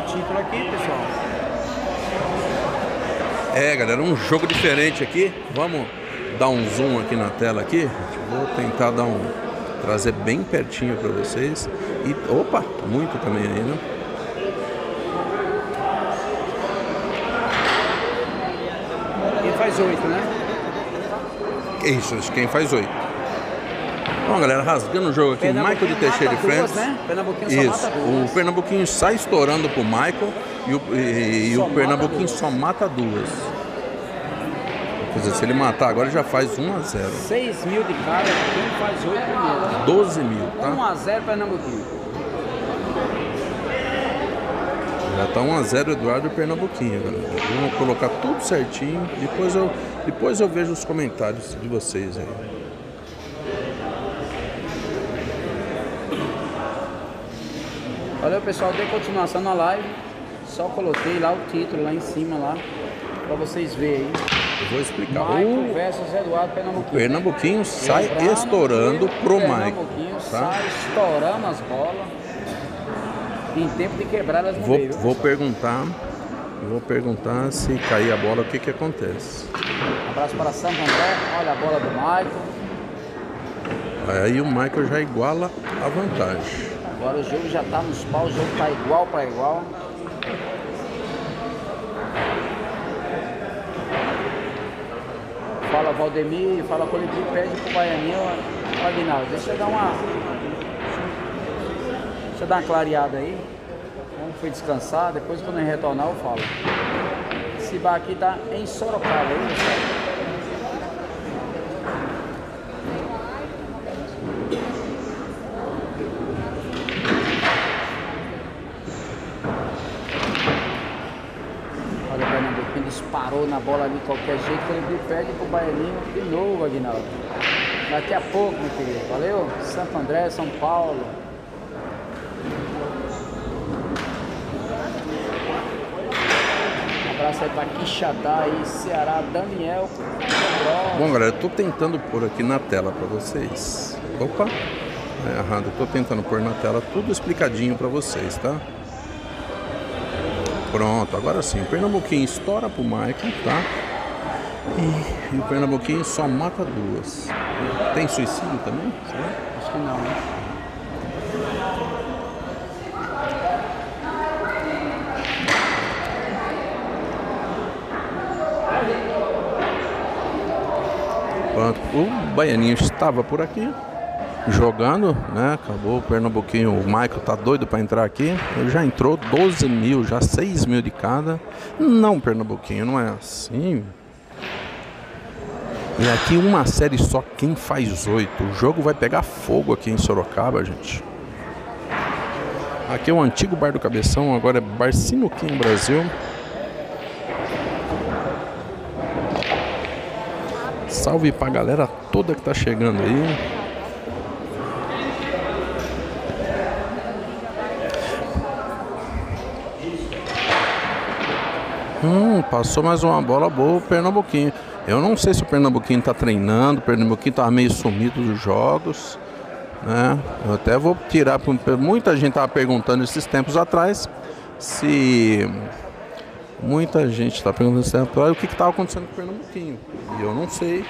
título aqui, pessoal. É, galera, um jogo diferente aqui. Vamos dar um zoom aqui na tela aqui. Vou tentar trazer bem pertinho para vocês. E opa, muito também aí, né? Quem faz 8, né? Isso, quem faz 8. Bom, galera, rasgando o jogo aqui, Michael de Teixeira e Friends. Né? Pernambuquinho só Isso, mata duas. o Pernambuquinho sai estourando pro Michael e o Pernambuquinho só mata duas. Quer dizer, se ele matar agora já faz 1 a 0. 6 mil de cada, quem faz 8 primeiro. 12 mil, tá? 1 a 0 Pernambuquinho. Já tá 1 a 0 Eduardo e Pernambuquinho, galera. Vamos colocar tudo certinho. Depois eu vejo os comentários de vocês aí. Valeu, pessoal, dei continuação na live. Só coloquei lá o título lá em cima lá pra vocês verem aí. Eu vou explicar. Michael versus Eduardo Pernambuquinho. Pernambuquinho sai estourando pro Michael. Pernambuquinho Tá? sai estourando as bolas. Em tempo de quebrar elas no meio. Vou perguntar se cair a bola, o que acontece. Abraço para Santo André. Olha a bola do Michael. Aí o Michael já iguala a vantagem. Agora o jogo já tá nos paus, o jogo tá igual para igual. Fala Valdemir, fala Colibri, pede pro Baianinho. Ó, Aguinaldo, deixa eu dar uma clareada aí. Vamos foi descansar, depois quando eu retornar eu falo. Esse bar aqui tá em Sorocaba, hein, pessoal? Olha o Pernambuquinho, disparou na bola ali de qualquer jeito, ele pede pro Baianinho de novo, Aguinaldo. Daqui a pouco, meu querido. Valeu? Santo André, São Paulo. Um abraço aí pra Quixadá aí, Ceará, Daniel. Bom, galera, eu tô tentando pôr aqui na tela pra vocês. Opa, é errado. Eu tô tentando pôr na tela tudo explicadinho pra vocês, tá? Pronto, agora sim. O Pernambuquinho estoura pro Michael, tá? E o Pernambuquinho só mata duas. Tem suicídio também? Será? Acho que não, né? Pronto. O Baianinho estava por aqui jogando, né? Acabou o Pernambuquinho. O Michael tá doido para entrar aqui. Ele já entrou 12 mil, já 6 mil de cada. Não, Pernambuquinho, não é assim. E aqui uma série só, quem faz 8. O jogo vai pegar fogo aqui em Sorocaba, gente. Aqui é o antigo Bar do Cabeção, agora é Bar Sinuquinha Brasil. Salve pra galera toda que tá chegando aí. Passou mais uma bola boa o Pernambuquinho. Eu não sei se o Pernambuquinho tá treinando, o Pernambuquinho tá meio sumido dos jogos, né? Eu até vou tirar, muita gente tava perguntando esses tempos atrás se... Muita gente está perguntando esses tempos atrás o que estava acontecendo com o Pernambuquinho. E eu não sei.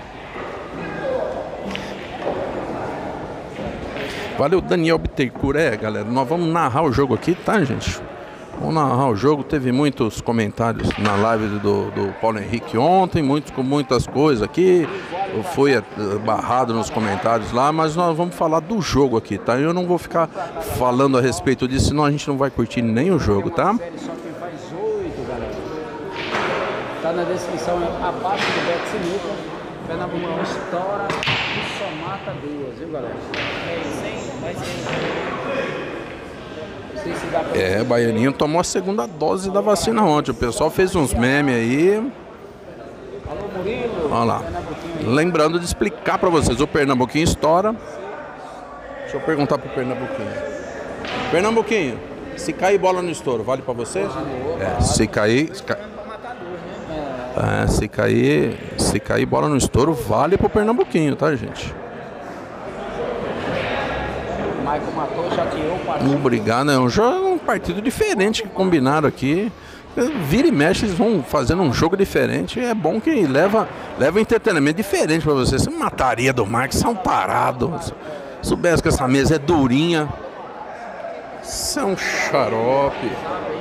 Valeu, Daniel Bittencourt. Galera, nós vamos narrar o jogo aqui, tá, gente? Vamos narrar o jogo. Teve muitos comentários na live do Paulo Henrique ontem, com muitas coisas aqui. Eu fui barrado nos comentários lá, mas nós vamos falar do jogo aqui, tá? Eu não vou ficar falando a respeito disso, senão a gente não vai curtir nem o jogo, tá? Tá na descrição abaixo do Bet Sinuca. Pernambucano estoura e só mata duas, viu, galera? Baianinho tomou a segunda dose da vacina ontem. O pessoal fez uns memes aí. Alô, Murilo. Olha lá. Lembrando de explicar pra vocês, o Pernambuquinho estoura. Deixa eu perguntar pro Pernambuquinho. Pernambuquinho, se cair bola no estouro, vale pra você? Se cair bola no estouro, vale pro Pernambuquinho, tá, gente? Michael matou, já tirou o partido. Obrigado, é um partido diferente que combinaram aqui. Vira e mexe, eles vão fazendo um jogo diferente. É bom que leva entretenimento diferente pra vocês. Você mataria do Marcos, são parados. Soubesse que essa mesa é durinha. Isso é um xarope.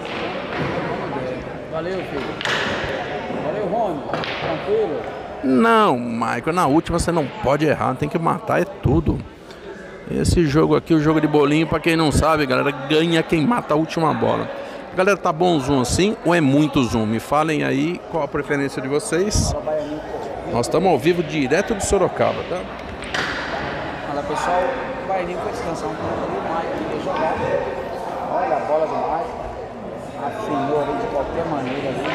Valeu, filho. Valeu, Rony. Tranquilo? Não, Michael, na última você não pode errar, tem que matar, é tudo. Esse jogo aqui, o jogo de bolinho, pra quem não sabe, galera, ganha quem mata a última bola. Galera, tá bom o zoom assim ou é muito zoom? Me falem aí qual a preferência de vocês. Nós estamos ao vivo direto de Sorocaba, tá? Olha, pessoal, o Baianinho foi descansar um pouco ali, o Michael ia jogar. Olha a bola do Michael. Afinou ali de qualquer maneira ali.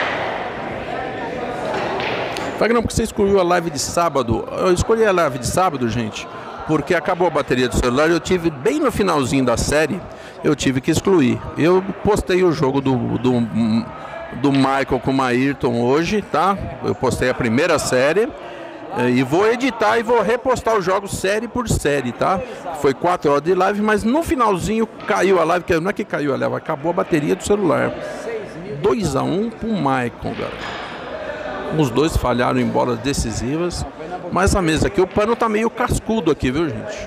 Wagner, porque você excluiu a live de sábado? Eu escolhi a live de sábado, gente, porque acabou a bateria do celular. Eu tive, bem no finalzinho da série, eu tive que excluir. Eu postei o jogo do Michael com o Ayrton hoje, tá? Eu postei a primeira série e vou editar e vou repostar os jogos série por série, tá? Foi 4 horas de live, mas no finalzinho caiu a live, não é que caiu a live, acabou a bateria do celular. 2-1 pro Michael, galera. Os dois falharam em bolas decisivas. Mas a mesa aqui, o pano tá meio cascudo aqui, viu, gente?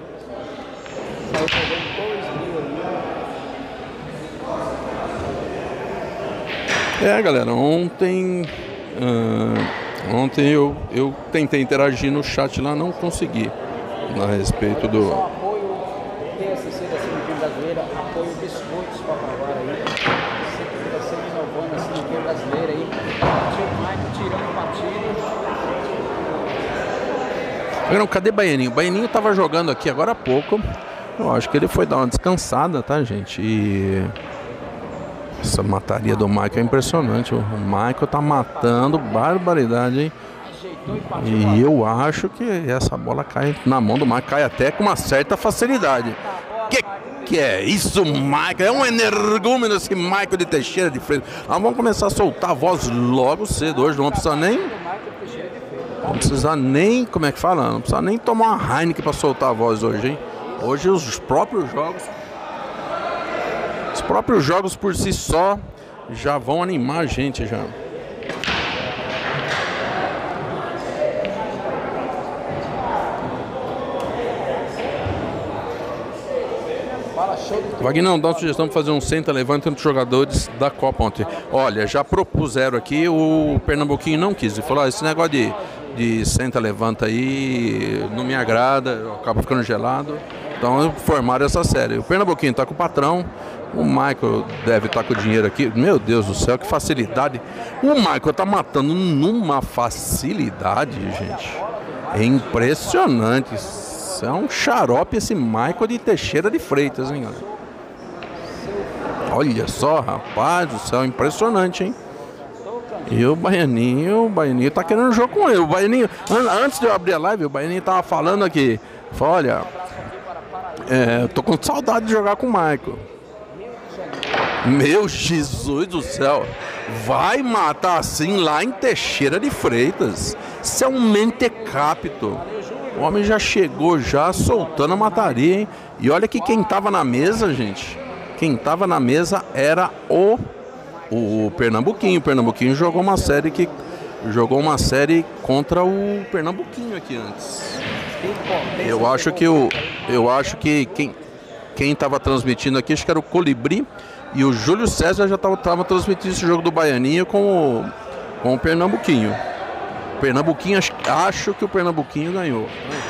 Galera, ontem eu tentei interagir no chat lá, não consegui. A respeito do... Apoio TSC da Cinequeira Brasileira, apoio Biscoitos Papaguara aí. Sempre inovando a Cinequeira Brasileira aí. Tirando partido. Não, cadê Baianinho? Baianinho tava jogando aqui agora há pouco. Eu acho que ele foi dar uma descansada, tá, gente? E essa mataria do Michael é impressionante. O Michael tá matando barbaridade, hein? E eu acho que essa bola cai na mão do Michael, cai até com uma certa facilidade. Que é isso, Michael? É um energúmeno esse Michael de Teixeira de Freitas. Nós vamos começar a soltar a voz logo cedo hoje, não precisa nem... Não precisa nem, como é que fala? Não precisa nem tomar uma Heineken para soltar a voz hoje, hein? Hoje os próprios jogos por si só já vão animar a gente já. Vagnão, dá uma sugestão para fazer um senta-levanta entre os jogadores da Copa ontem. Olha, já propuseram aqui, o Pernambuquinho não quis. Ele falou, esse negócio de senta-levanta aí não me agrada, eu acabo ficando gelado. Então formaram essa série. O Pernambuquinho está com o patrão, o Michael deve estar com o dinheiro aqui. Meu Deus do céu, que facilidade. O Michael está matando numa facilidade, gente. É impressionante. Isso é um xarope esse Michael de Teixeira de Freitas, hein, galera? Olha só, rapaz do céu, impressionante, hein? E o Baianinho tá querendo jogo com ele. O Baianinho, antes de eu abrir a live, o Baianinho tava falando aqui. Falou, olha, eu tô com saudade de jogar com o Michael. Meu Jesus do céu, vai matar assim lá em Teixeira de Freitas. Isso é um mentecapto. O homem já chegou já soltando a mataria, hein? E olha que quem tava na mesa, gente. Quem tava na mesa era o Pernambuquinho. O Pernambuquinho jogou uma série contra o Pernambuquinho aqui antes. Eu acho que quem estava transmitindo aqui, acho que era o Colibri, e o Júlio César já estava transmitindo esse jogo do Baianinho com o Pernambuquinho. Pernambuquinho, acho que o Pernambuquinho ganhou.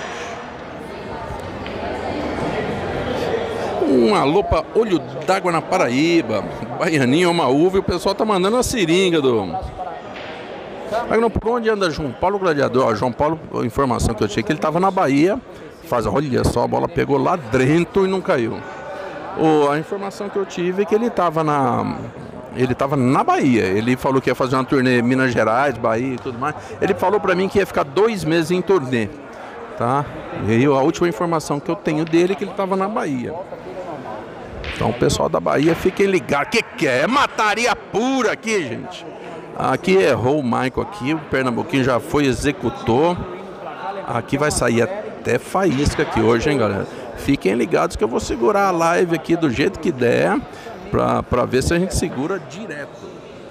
Um alô pra Olho d'Água na Paraíba. Baianinho é uma uva e o pessoal tá mandando a seringa do... Por onde anda João Paulo Gladiador? Ó, João Paulo, a informação que eu tinha que ele tava na Bahia. Olha só, a bola pegou lá dentro e não caiu. A informação que eu tive é que ele tava na Bahia. Ele falou que ia fazer uma turnê em Minas Gerais, Bahia e tudo mais. Ele falou pra mim que ia ficar 2 meses em turnê, tá? E a última informação que eu tenho dele é que ele tava na Bahia. Então o pessoal da Bahia, fiquem ligados. Que é? Mataria pura aqui, gente. Aqui errou o Michael aqui, o Pernambuquinho já foi executor. Aqui vai sair até faísca aqui hoje, hein, galera. fiquem ligados que eu vou segurar a live aqui do jeito que der, pra ver se a gente segura direto.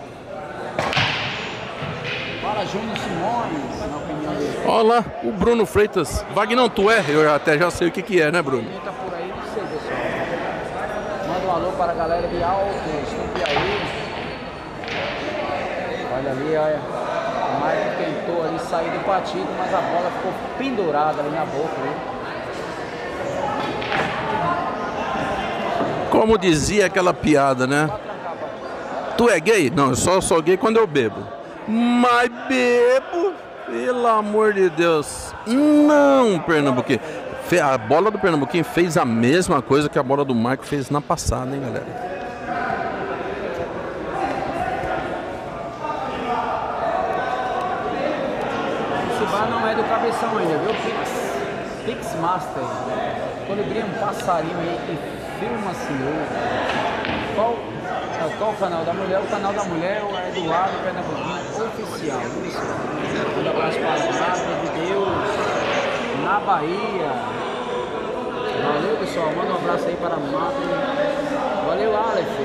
Fala, Júnior Simões, na opinião dele. Olha lá, o Bruno Freitas. Vagnão, tu é? Eu até já sei o que é, né, Bruno? Quem tá por aí, não sei, pessoal. Manda um alô para a galera de Altos, no Piauí. Olha ali, olha. O Maicon tentou ali sair do partido, mas a bola ficou pendurada ali na boca. Viu? Como dizia aquela piada, né? Tu é gay? Não, eu só sou gay quando eu bebo. Mas bebo, pelo amor de Deus. Não, Pernambuquinho. A bola do Pernambuquinho fez a mesma coisa que a bola do Maicon fez na passada, hein, galera? Esse bar não é do cabeção ainda, viu? Pix Master. Colibri é um passarinho aí que filma senhor. Qual o canal da mulher? O canal da mulher é Eduardo Pernambuquinho Oficial. Isso. Um abraço para a Palavra de Deus na Bahia. Valeu, pessoal. Manda um abraço aí para a Mata. Valeu, Aleph.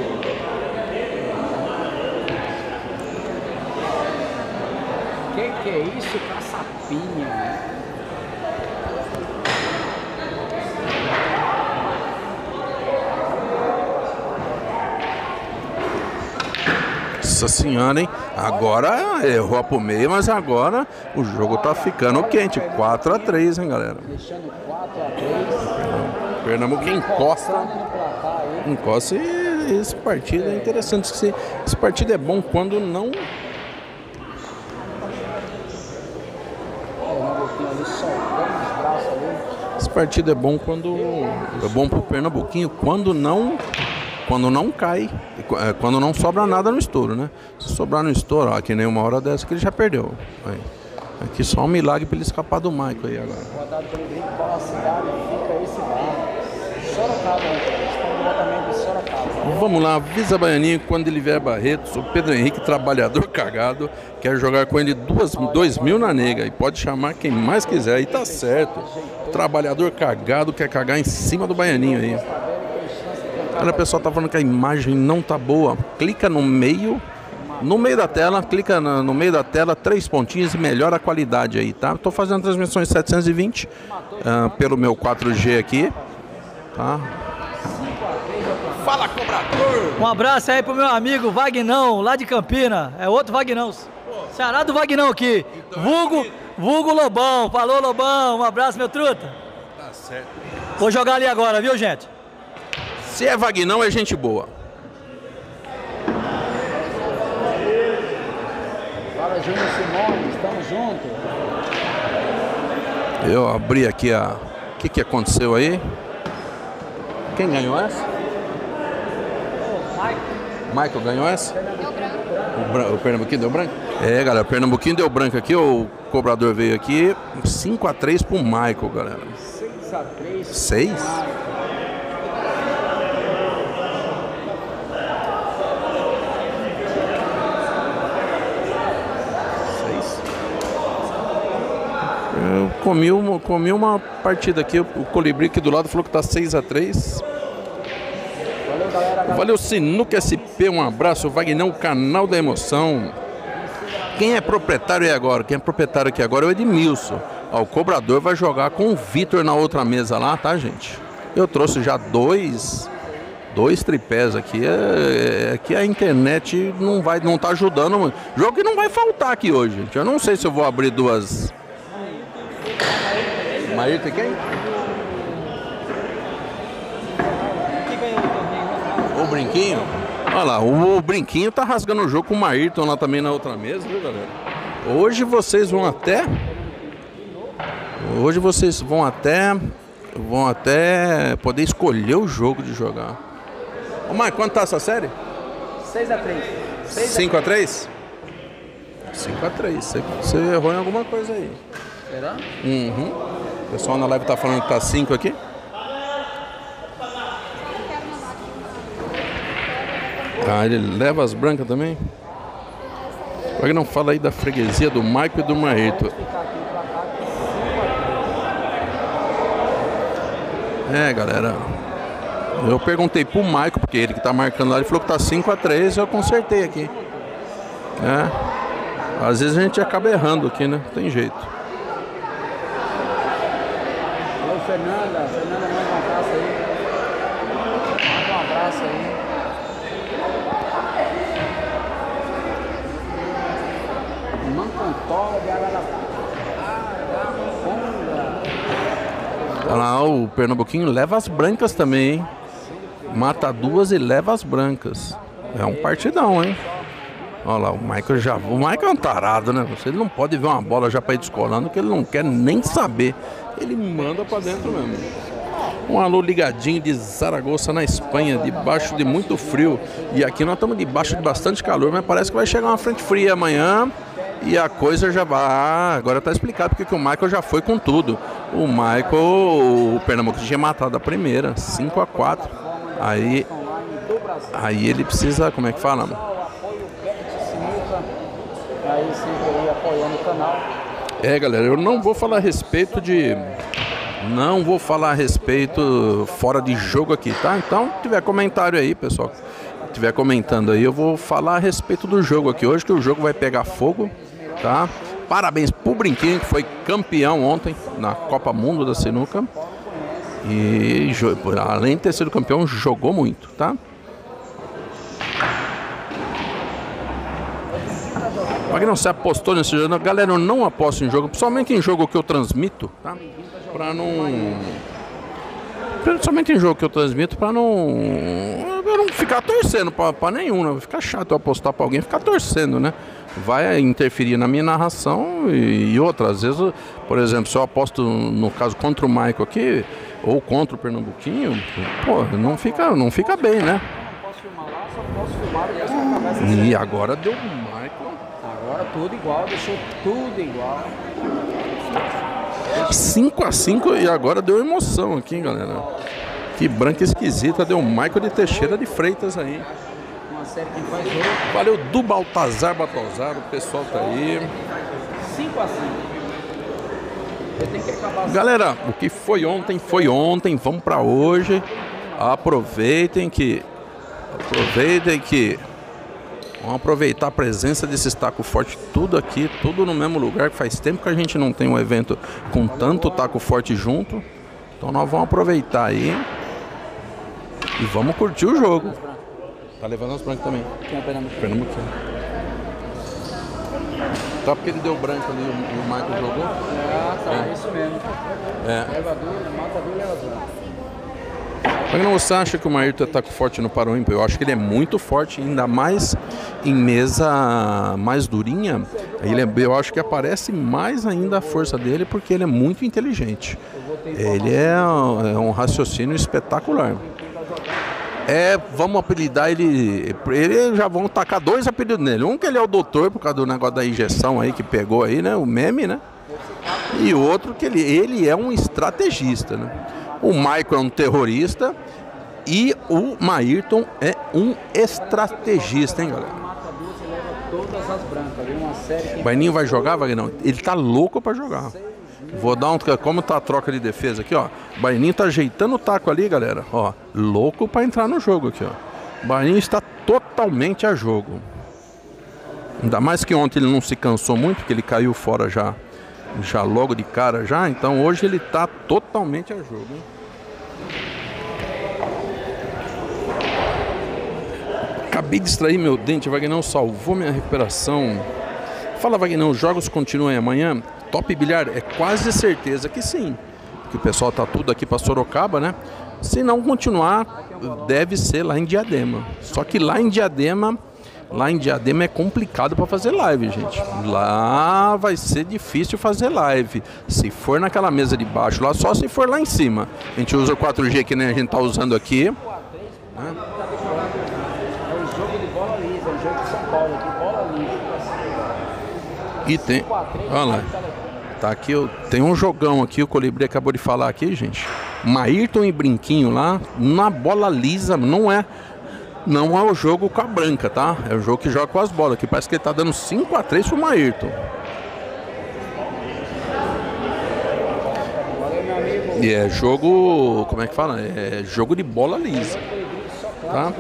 Que é isso, caçapinha? Nossa senhora, hein? Agora errou pro meio, mas agora o jogo tá ficando quente. 4-3, hein, galera? Deixando 4-3. Pernambuco encosta. Encosta e esse partido é interessante. Esse partido é bom quando não. Esse partido é bom quando. É bom pro Pernambuquinho quando não cai, quando não sobra nada no estouro, né? Se sobrar no estouro, ó, que nem uma hora dessa que ele já perdeu. Aí. Aqui só um milagre para ele escapar do Maicon aí agora. Rodado pelo Brinco, qual a cidade fica esse bar? Sorocaba, estamos diretamente de Sorocaba. Vamos lá, avisa Baianinho quando ele vier Barretos, o Pedro Henrique, trabalhador cagado, quer jogar com ele 2.000 na nega e pode chamar quem mais quiser, aí tá certo. O trabalhador cagado quer cagar em cima do Baianinho aí. Olha, o pessoal tá falando que a imagem não tá boa. Clica no meio da tela, clica no meio da tela, 3 pontinhos e melhora a qualidade aí, tá? Tô fazendo transmissões 720 pelo meu 4G aqui, tá? Fala, cobrador! Um abraço aí pro meu amigo Vagnão, lá de Campina. É outro Vagnão. Ceará do Vagnão aqui. Vulgo Lobão. Falou, Lobão. Um abraço, meu truta. Tá certo. Vou jogar ali agora, viu, gente? Se é Vagnão, é gente boa. Fala, Júnior Simões, estamos juntos. Eu abri aqui a... O que aconteceu aí? Quem ganhou essa? Michael ganhou essa? Deu branco. O Pernambuquinho deu branco? É, galera, o Pernambuquinho deu branco aqui, o cobrador veio aqui, 5-3 pro Michael, galera. 6-3. 6? Eu comi uma partida aqui, o Colibri aqui do lado falou que tá 6-3. Valeu, galera. Valeu, Sinuca SP, um abraço, Vagnão, canal da emoção. Quem é proprietário aí agora? Quem é proprietário aqui agora é o Edmilson. Ó, o cobrador vai jogar com o Vitor na outra mesa lá, tá, gente? Eu trouxe já dois tripés aqui. Aqui a internet não tá ajudando muito. Jogo que não vai faltar aqui hoje, gente. Eu não sei se eu vou abrir duas. Maíra tem quem? O Brinquinho? Olha lá, o Brinquinho tá rasgando o jogo com o Maírton lá também na outra mesa, viu, galera? Hoje vocês vão até poder escolher o jogo de jogar. Ô, Mike, quanto tá essa série? 6-3. 5-3? 5-3. Você errou em alguma coisa aí. Será? Uhum. O pessoal na live tá falando que tá 5 aqui. Ah, ele leva as brancas também? Por que não fala aí da freguesia do Michael e do Maírton? É, galera. Eu perguntei pro Michael, porque ele que tá marcando lá, ele falou que tá 5-3, eu consertei aqui. Às vezes a gente acaba errando aqui, né? Não tem jeito. Alô, Fernanda. Fernanda, manda um abraço aí. Manda um abraço aí. Mancantola de Araraquara. Olha lá, o Pernambuquinho leva as brancas também, hein? Mata duas e leva as brancas. É um partidão, hein? Olha lá, o Michael é um tarado, né? Ele não pode ver uma bola já pra ir descolando, que ele não quer nem saber. Ele manda pra dentro mesmo. Um alô ligadinho de Zaragoza, na Espanha, debaixo de muito frio. E aqui nós estamos debaixo de bastante calor, mas parece que vai chegar uma frente fria amanhã. E a coisa já vai... agora tá explicado porque que o Michael já foi com tudo. O Pernambuco tinha matado a primeira, 5-4. Aí ele precisa, como é que fala? Aí sempre aí apoiando o canal. É, galera, eu não vou falar a respeito de... não vou falar a respeito fora de jogo aqui, tá? Então, se tiver comentário aí, pessoal, se tiver comentando aí, eu vou falar a respeito do jogo aqui hoje, que o jogo vai pegar fogo, tá? Parabéns pro Brinquinho, que foi campeão ontem na Copa Mundo da Sinuca. E além de ter sido campeão, jogou muito, tá? Pra quem não se apostou nesse jogo, galera, eu não aposto em jogo, principalmente em jogo que eu transmito, tá? Pra não... principalmente em jogo que eu transmito, pra não ficar torcendo pra nenhum, né? Vai ficar chato eu apostar pra alguém e ficar torcendo, né? Vai interferir na minha narração e outra. Às vezes, por exemplo, se eu aposto, no caso, contra o Michael aqui, ou contra o Pernambuquinho, pô, não fica bem, né? E agora deu Michael. Agora tudo igual, deixou tudo igual. 5-5 e agora deu emoção aqui, hein, galera. Que branca esquisita, deu Michael de Teixeira de Freitas aí. Uma série que faz jogo. Valeu do Baltazar Batozar, o pessoal tá aí. 5-5. Tem que acabar. Galera, o que foi ontem, vamos pra hoje. Aproveitem que vamos aproveitar a presença desses taco forte, tudo aqui, tudo no mesmo lugar, que faz tempo que a gente não tem um evento com tanto taco forte junto. Então nós vamos aproveitar aí e vamos curtir o jogo. Tá levando as brancas também. Quem é Pernambuco. Só porque ele deu branco ali, o Michael jogou? Tá, isso mesmo. Leva duro, mata duro e leva duro. Mas não, você acha que o Maírton é taco forte no Paro Ímpar? Eu acho que ele é muito forte, ainda mais em mesa mais durinha. Eu acho que aparece mais ainda a força dele, porque ele é muito inteligente. Ele é um raciocínio espetacular. Vamos apelidar ele já vão tacar dois apelidos nele. Um que ele é o doutor, por causa do negócio da injeção aí que pegou aí, né? O meme, né? E outro que ele é um estrategista, né? O Michael é um terrorista e o Maírton é um estrategista, hein, galera? Todas as brancas, Baininho vai jogar, Vagnão? Ele tá louco pra jogar. Vou dar como tá a troca de defesa aqui, ó. Baininho tá ajeitando o taco ali, galera. Ó, louco pra entrar no jogo aqui, ó. Baininho está totalmente a jogo. Ainda mais que ontem ele não se cansou muito, porque ele caiu fora já logo de cara já. Então hoje ele tá totalmente a jogo, hein? Acabei de extrair meu dente, Vagnão salvou minha recuperação. Fala, Vagnão, os jogos continuam amanhã? Top Bilhar, é quase certeza que sim. Porque o pessoal tá tudo aqui para Sorocaba, né? Se não continuar, deve ser lá em Diadema. Só que lá em Diadema é complicado para fazer live, gente. Lá vai ser difícil fazer live. Se for naquela mesa de baixo lá, só se for lá em cima. A gente usa o 4G que nem a gente tá usando aqui. Né? É o jogo de bola lisa, é o jogo de São Paulo aqui, bola lisa. E tem, olha lá, tá aqui, tem um jogão aqui, o Colibri acabou de falar aqui, gente. Maírton e Brinquinho lá, na bola lisa, não é o jogo com a branca, tá? É o jogo que joga com as bolas, que parece que ele tá dando 5-3 pro Maírton. E é jogo, como é que fala? É jogo de bola lisa. Tá?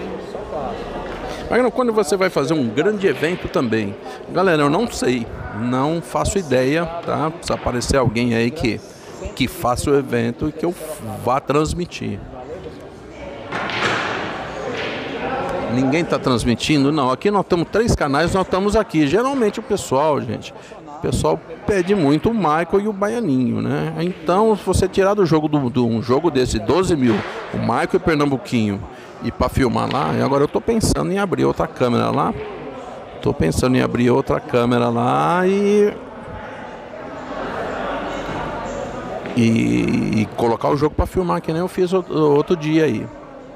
Mas quando você vai fazer um grande evento também, galera, eu não sei, não faço ideia, tá? Precisa aparecer alguém aí que faça o evento e que eu vá transmitir. Ninguém está transmitindo? Não, aqui nós temos 3 canais, nós estamos aqui. Geralmente o pessoal, gente, o pessoal pede muito o Michael e o Baianinho, né? Então, se você tirar do jogo, um jogo desse, 12 mil, o Michael e o Pernambuquinho, e para filmar lá, e agora eu tô pensando em abrir outra câmera lá. Tô pensando em abrir outra câmera lá e colocar o jogo para filmar, que nem eu fiz outro dia aí.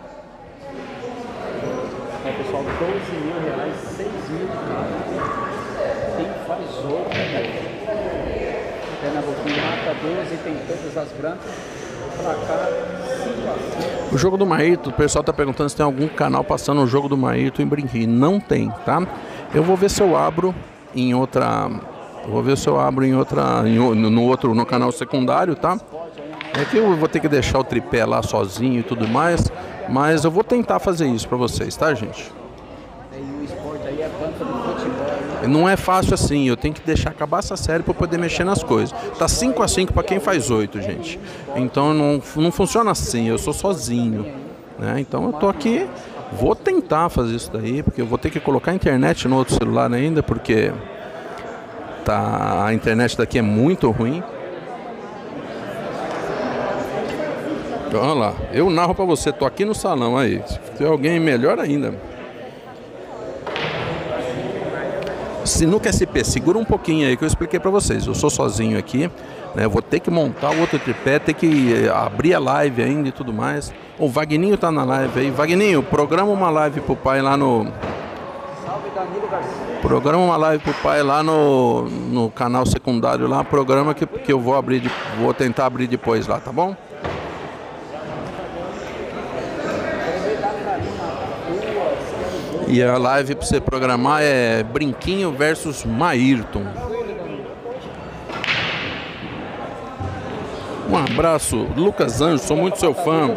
Pessoal, 12 mil reais, 6 mil de cada. Quem faz jogo, Pernambuquinho mata 12, tem todas as brancas. Placar 5-5. O jogo do Maíto, o pessoal tá perguntando se tem algum canal passando o jogo do Maíto em Brinquinho. Não tem, tá? Eu vou ver se eu abro em outra. Vou ver se eu abro em outra. No canal secundário, tá? É que eu vou ter que deixar o tripé lá sozinho e tudo mais. Mas eu vou tentar fazer isso pra vocês, tá, gente? E o esporte aí é banca do futebol, né? Não é fácil assim, eu tenho que deixar acabar essa série pra poder mexer nas coisas. Tá 5-5 pra quem faz 8, gente. Então não funciona assim, eu sou sozinho, né? Então eu tô aqui, vou tentar fazer isso daí, porque eu vou ter que colocar a internet no outro celular ainda, porque a internet daqui é muito ruim. Olha lá, eu narro pra você, tô aqui no salão aí. Se tem alguém melhor ainda. Sinuca SP, segura um pouquinho aí que eu expliquei pra vocês. Eu sou sozinho aqui, né? Eu vou ter que montar o outro tripé, ter que abrir a live ainda e tudo mais. O Vagninho tá na live aí. Vagninho, programa uma live pro pai lá no... Salve, Danilo Garcia. Programa uma live pro pai lá no canal secundário lá. Programa que eu vou abrir, vou tentar abrir depois lá, tá bom? E a live para você programar é Brinquinho versus Maírton. Um abraço, Lucas Anjo, sou muito seu fã.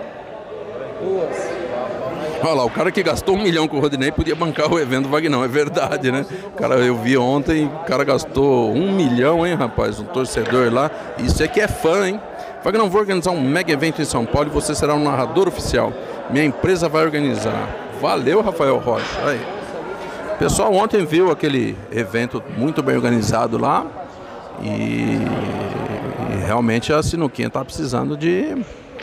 Olha lá, o cara que gastou 1 milhão com o Rodinei podia bancar o evento do Vagnão, é verdade, né? Cara, eu vi ontem, o cara gastou 1 milhão, hein, rapaz? Um torcedor lá. Isso aqui é fã, hein? Vagnão, vou organizar um mega evento em São Paulo e você será um narrador oficial. Minha empresa vai organizar. Valeu, Rafael Rocha. Aí. O pessoal ontem viu aquele evento muito bem organizado lá e realmente a Sinuquinha tá precisando de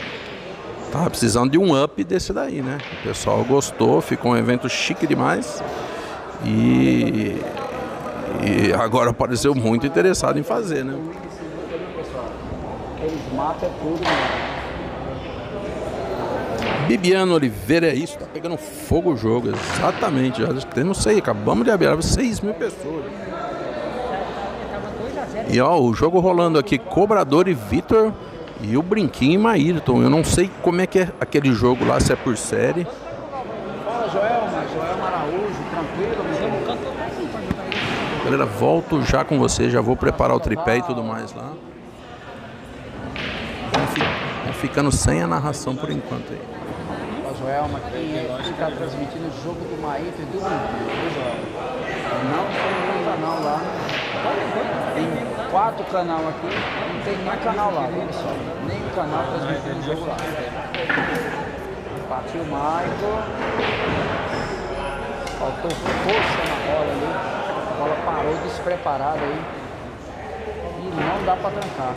um up desse daí, né? O pessoal gostou, ficou um evento chique demais e agora apareceu muito interessado em fazer, né? Eles matam tudo, né? Bibiano Oliveira, é isso, tá pegando fogo o jogo, exatamente, já não sei, acabamos de abrir 6 mil pessoas. E ó, o jogo rolando aqui, Cobrador e Vitor e o Brinquinho e Maírton. Eu não sei como é que é aquele jogo lá, se é por série. Fala, Joelma Araújo, tranquilo, Galera, volto já com você, já vou preparar o tripé e tudo mais lá. Vamos ficando sem a narração por enquanto aí. Joelma aqui está transmitindo o jogo do Maíto e do Brinquinho. Não tem nenhum canal lá. Tem 4 canais aqui, não tem nenhum canal lá, viu, pessoal? Nenhum canal transmitindo o jogo lá. Partiu o Michael. Faltou força na bola ali. A bola parou despreparada aí. E não dá para trancar.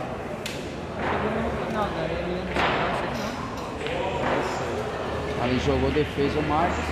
Ali jogou defesa o Marcos.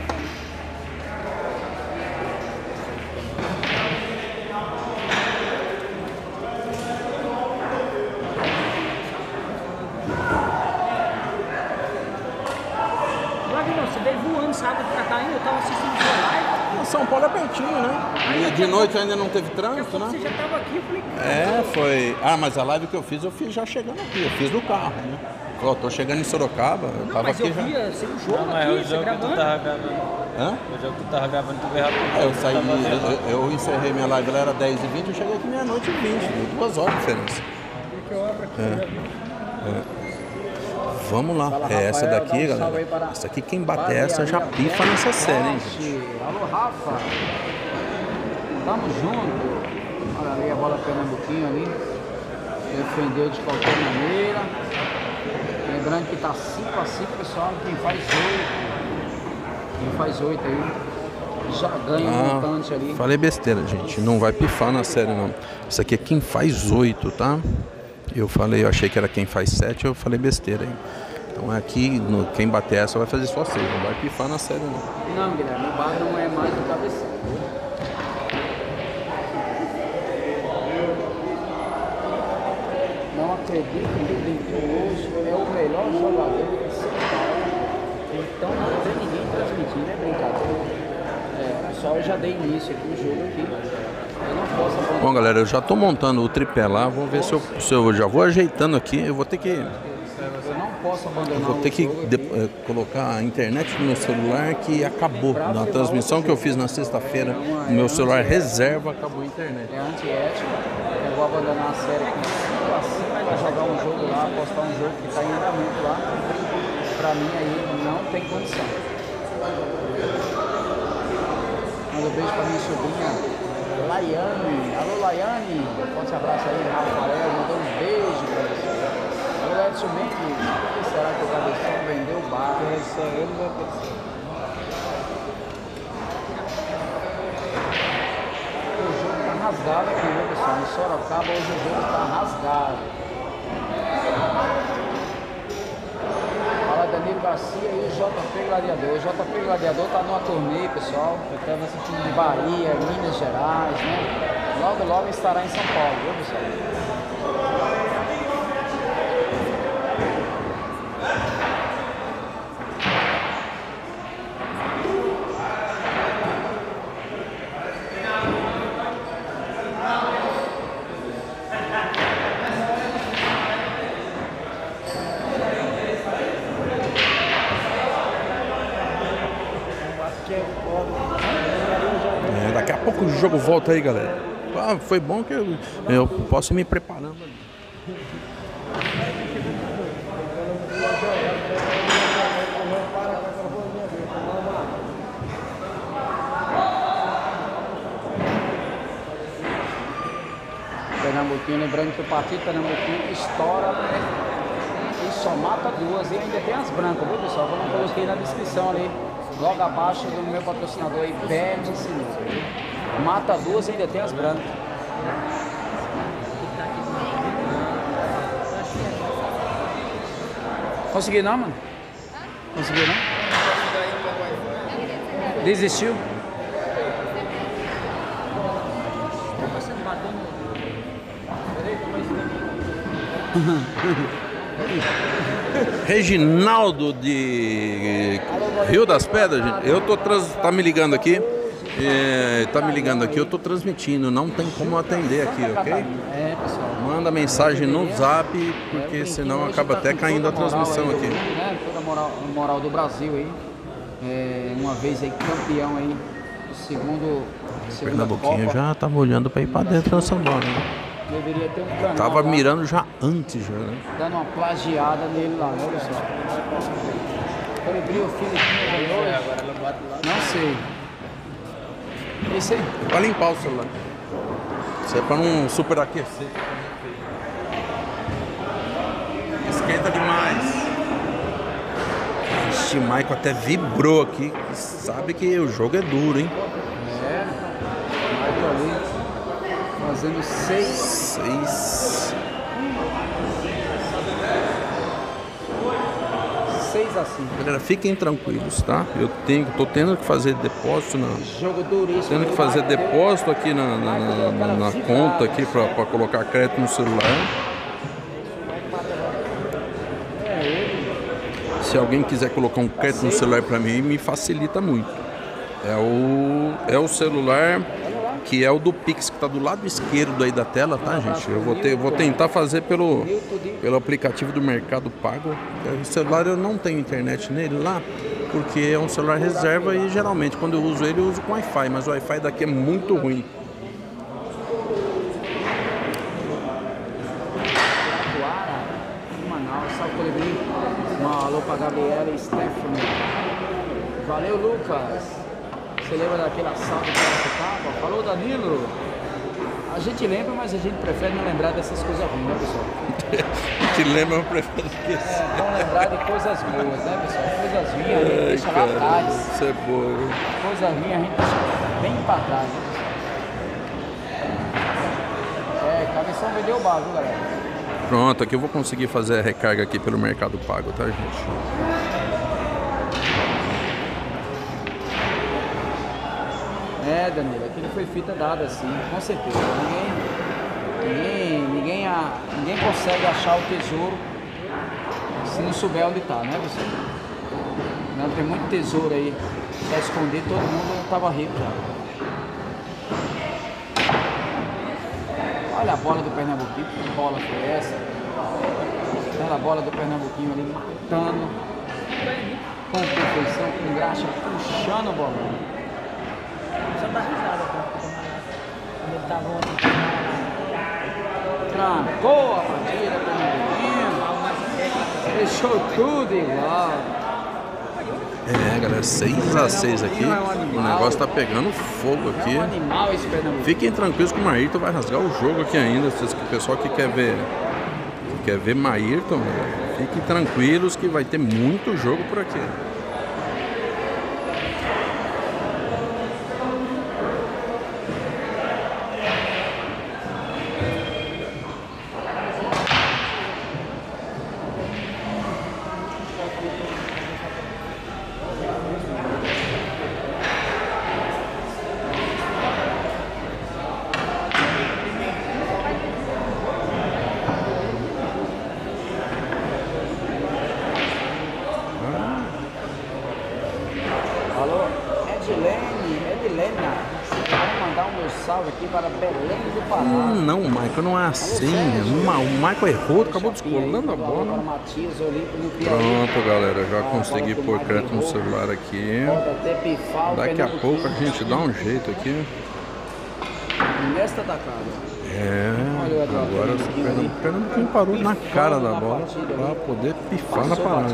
Você veio voando sábado pra cá ainda, eu tava assistindo sua live. São Paulo é pertinho, né? E de noite ainda não teve trânsito, né? Você já tava aqui, eu falei... É, foi... Ah, mas a live que eu fiz já chegando aqui, eu fiz do carro, né? Ó, tô chegando em Sorocaba, eu tava mas aqui eu já. via seu jogo Não, aqui, é o você jogo que tu gravando. tava gravando. Hã? O jogo que tu tava gravando, tu veio rápido. Eu saí, eu encerrei minha live, ela era 10h20, eu cheguei aqui meia-noite e 20, 2 horas de diferença. Porque eu abro aqui, Vamos lá. Fala, É essa Rafael, daqui, dá um salve aí galera. para Essa aqui, quem bater Barbearia essa já pifa Bela nessa série, hein, Norte. gente. Alô, Rafa. Tamo junto. Olha ali a bola Pernambuquinho ali. Defendeu de qualquer maneira. Lembrando que tá 5-5, pessoal. Quem faz 8. Quem faz 8 aí já ganha um montante ali. Falei besteira, gente. Não vai pifar na série, não. Isso aqui é quem faz 8, tá? Eu achei que era quem faz 7, eu falei besteira aí. Então aqui, quem bater essa vai fazer só 6, não vai pifar na série, não. Não, Guilherme, o bar não é mais do cabeção. Não acredito que o Dentinho hoje é o melhor jogador de São Paulo. Então não tem ninguém transmitindo, é brincadeira. Só eu já dei início aqui no jogo aqui. Eu não posso abandonar. Bom, galera, eu já tô montando o tripé lá, vou ver se eu já vou ajeitando aqui. Eu vou ter que... Eu não posso abandonar Vou ter que o jogo colocar a internet no meu celular que acabou. Na transmissão que eu fiz na sexta-feira, o meu celular reserva, acabou a internet. É antiético. Eu vou abandonar a série aqui 5-5 para jogar um jogo lá, apostar um jogo que está em andamento lá. Para mim aí não tem condição. Manda um beijo para minha sobrinha Laiane. Alô, Laiane. Forte abraço aí, Rafael. Mandou um beijo para você. Alô, Edson Mendes. Por que será que o Cabeção vendeu o bar? O jogo tá rasgado aqui, viu, pessoal? Em Sorocaba hoje o jogo tá rasgado. Fala Danilo Garcia e o JP Gladiador. O JP Gladiador tá numa turnê, pessoal. Eu tava assistindo em Bahia, Minas Gerais, né? Logo, logo estará em São Paulo, viu, pessoal? Daqui a pouco o jogo volta aí, galera. Foi bom que eu posso ir me preparando ali. Pernambuquinho, lembrando que o partido Pernambuquinho estoura e só mata duas. E ainda tem as brancas, viu, pessoal? Como eu coloquei na descrição ali, logo abaixo do meu patrocinador aí, Bet Sinuca. Mata duas e ainda tem as brancas. Conseguiu não, mano? Conseguiu não? Desistiu? Reginaldo de Rio das Pedras, gente. Eu tô tá me ligando aqui. Tá me ligando aqui, eu tô transmitindo, não tem como atender aqui, ok? É, pessoal. Manda mensagem no zap, porque senão acaba até caindo a transmissão aqui. Toda a moral do Brasil aí. Uma vez aí campeão aí, segunda Pernambuquinho Copa. já tava olhando pra ir pra dentro dessa bola, né? Deveria ter um canal Tava lá, mirando já antes, já, né? dando uma plagiada nele lá, né, pessoal? Colibri o Filipinho de hoje? Não sei. Isso aí. É pra limpar o celular. Isso é pra não superaquecer. Esquenta demais. Este Maico até vibrou aqui. Sabe que o jogo é duro, hein? Michael ali fazendo 6. 6-5. Galera, fiquem tranquilos, tá? Tô tendo que fazer depósito Jogo duríssimo. Tendo que fazer depósito aqui na conta aqui pra colocar crédito no celular. Se alguém quiser colocar um crédito no celular pra mim, me facilita muito. É o celular que é o do Pix, que tá do lado esquerdo aí da tela, tá, gente? Eu vou tentar fazer pelo aplicativo do Mercado Pago. O celular eu não tenho internet nele lá, porque é um celular reserva e geralmente quando eu uso ele, eu uso com Wi-Fi, mas o Wi-Fi daqui é muito ruim. Em Manaus. Gabriela Stephanie. Valeu, Lucas. Você lembra daquele assalto que você tava? Falou, Danilo. A gente lembra, mas a gente prefere não lembrar dessas coisas ruins, né, pessoal? Te lembra, eu prefiro esquecer. Vamos lembrar de coisas boas, né, pessoal? Coisas ruins a gente deixa lá atrás. Isso é boa, viu? Coisas ruins a gente deixa bem pra trás, né? Cabeção vendeu o bar, viu, galera? Pronto, aqui eu vou conseguir fazer a recarga aqui pelo Mercado Pago, tá, gente? Danilo, aquilo foi fita dada, sim, com certeza. Ninguém consegue achar o tesouro se não souber onde tá, né, pessoal? Não, tem muito tesouro aí pra esconder, todo mundo tava rico já. Olha a bola do Pernambuquinho, que bola foi essa? Aquela bola do Pernambuquinho ali matando, com perfeição, com graxa, puxando o bolão. Só dá risada, pô. Quando ele tava ontem. Trancou a partida, Pernambuquinho. Deixou tudo igual. Galera, 6-6 aqui. O negócio tá pegando fogo aqui. É um animal esse Pernambuquinho. Fiquem tranquilos que o Maírton vai rasgar o jogo aqui ainda. O pessoal que quer ver Maírton, fiquem tranquilos que vai ter muito jogo por aqui. Aqui para Belém do Pará. Não, Michael, não é assim. O Michael errou, acabou descolando a bola. Pronto, galera, já consegui pôr crédito no celular aqui. Daqui a pouco a gente dá um jeito aqui. Nesta tacada. Agora o Pernambuquinho parou na cara da bola para poder pifar na parada.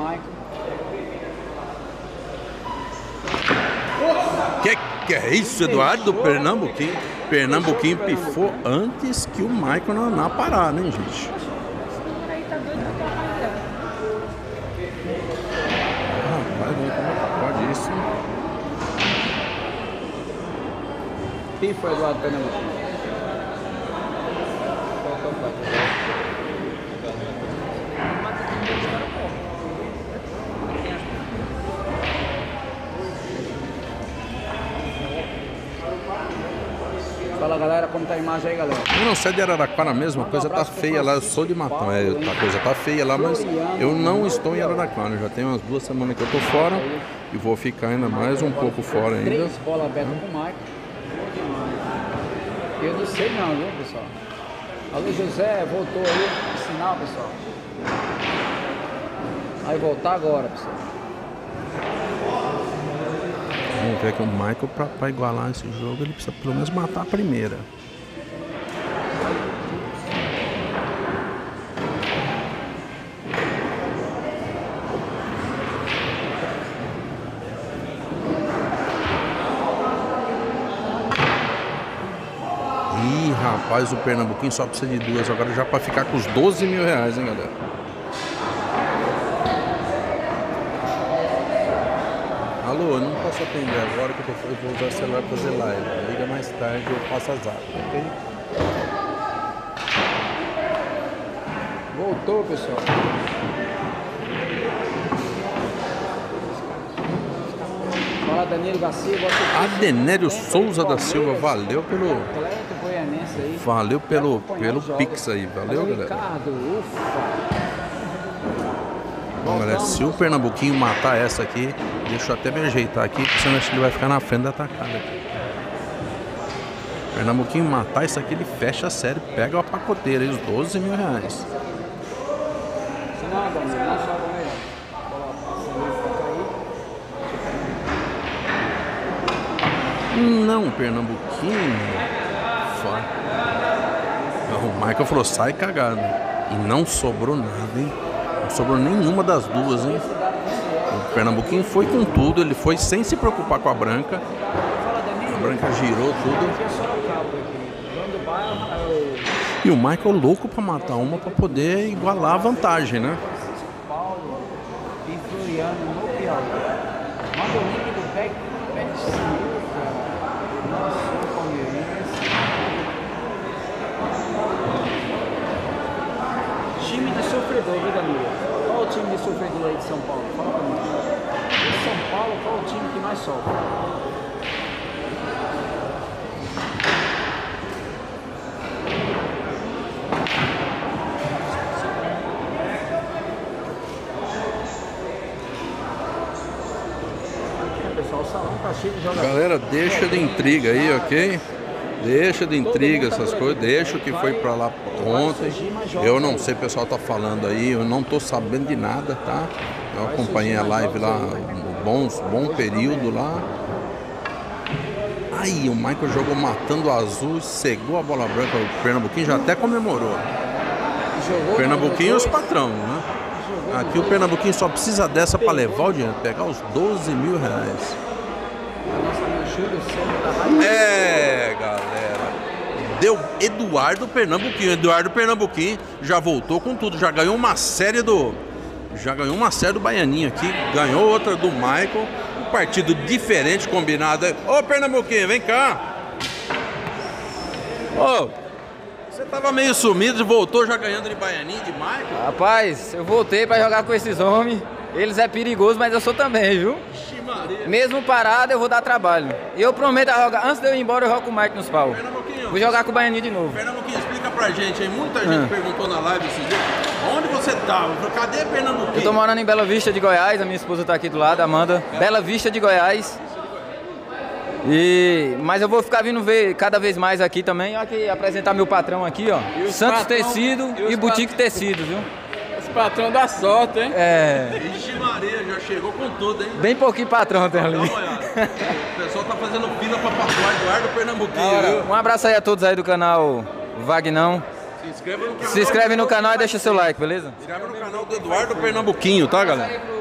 Que é isso, Eduardo? Pernambuquinho pifou antes que o Michael na parada, hein, gente? Rapaz, pode isso. Pifo, Eduardo Pernambuquinho. Fala, galera, como tá a imagem aí, galera? Eu não sei de Araraquara, a mesma coisa tá feia lá. Eu sou de Matão, a coisa tá feia lá, mas eu não estou em Araraquara. Já tem umas 2 semanas que eu tô fora e vou ficar ainda mais um pouco fora ainda. 3 bolas abertas com o Mike. Eu não sei não, viu, pessoal? Alô, José, voltou aí, sinal, pessoal. Vai voltar agora, pessoal. Vamos ver que o Michael, para igualar esse jogo, ele precisa pelo menos matar a primeira. Ih, rapaz, o Pernambuquinho só precisa de 2 agora já para ficar com os 12 mil reais, hein, galera? Alô, eu não posso atender agora que eu vou usar o celular para fazer live. Liga mais tarde, eu passo as águas, ok? Voltou, pessoal. Fala, Danilo Garcia. Adenério Souza da Silva, valeu pelo Pix aí, valeu, galera. Bom, galera, se o Pernambuquinho matar essa aqui, deixa eu até me ajeitar aqui, porque senão acho que ele vai ficar na frente da tacada aqui. Pernambuquinho matar isso aqui, ele fecha a série, pega a pacoteira aí, os 12 mil reais. Não, Pernambuquinho. O Michael falou, sai cagado. E não sobrou nada, hein? Não sobrou nenhuma das duas, hein? O Pernambuquinho foi com tudo, ele foi sem se preocupar com a branca. A branca girou tudo. E o Michael louco para matar uma para poder igualar a vantagem, né? Paulo e Floriano no Piauí. Manda o link do Pet Sinuca. Nossa, palmeirense. Time de sofredor, viu, Danilo? Qual o time de sofredor aí de São Paulo? Fala pra mim. De São Paulo, qual o time que mais sofre? Pessoal, o salão tá cheio de jogadores. Galera, deixa de intriga aí, ok? Deixa de intriga essas coisas, deixa o que foi pra lá ontem. Eu não sei, o pessoal tá falando aí, eu não tô sabendo de nada, tá? Eu acompanhei a live lá, bom período lá. Aí o Michael jogou matando o azul, cegou a bola branca, o Pernambuquinho já até comemorou. O Pernambuquinho e os patrão, né? Aqui o Pernambuquinho só precisa dessa para levar o dinheiro, pegar os 12 mil reais. É, galera. Deu Eduardo Pernambuquinho. Eduardo Pernambuquinho já voltou com tudo, já ganhou uma série do Baianinho aqui, ganhou outra do Michael. Um partido diferente, combinado. Ô Pernambuquinho, vem cá. Ô, você tava meio sumido e voltou já ganhando de Baianinho, de Michael? Rapaz, eu voltei pra jogar com esses homens. Eles é perigoso, mas eu sou também, viu? Mesmo parado, eu vou dar trabalho. E eu prometo a jogar. Antes de eu ir embora, eu jogo com o Mike nos pau. Vou jogar com o Baianinho de novo. Pernambuquinho, explica pra gente aí. Muita gente perguntou na live esses dias. Onde você tava? Cadê Pernambuquinho? Eu tô morando em Bela Vista de Goiás. A minha esposa tá aqui do lado, Amanda. Bela Vista de Goiás. Mas eu vou ficar vindo ver cada vez mais aqui também. Olha aqui, apresentar meu patrão aqui, ó. Santos Tecido e Boutique Tecido, viu? Esse patrão dá sorte, hein? É. Ixi Maria, já chegou com tudo, hein? Bem pouquinho patrão tem ali. Dá uma olhada. O pessoal tá fazendo fila pra patrão Eduardo Pernambuquinho, viu? Um abraço aí a todos aí do canal Vagnão. Se inscreve no canal. Se inscreve no canal e deixa seu like, beleza? Se inscreve no canal do Eduardo Pernambuquinho, tá, galera?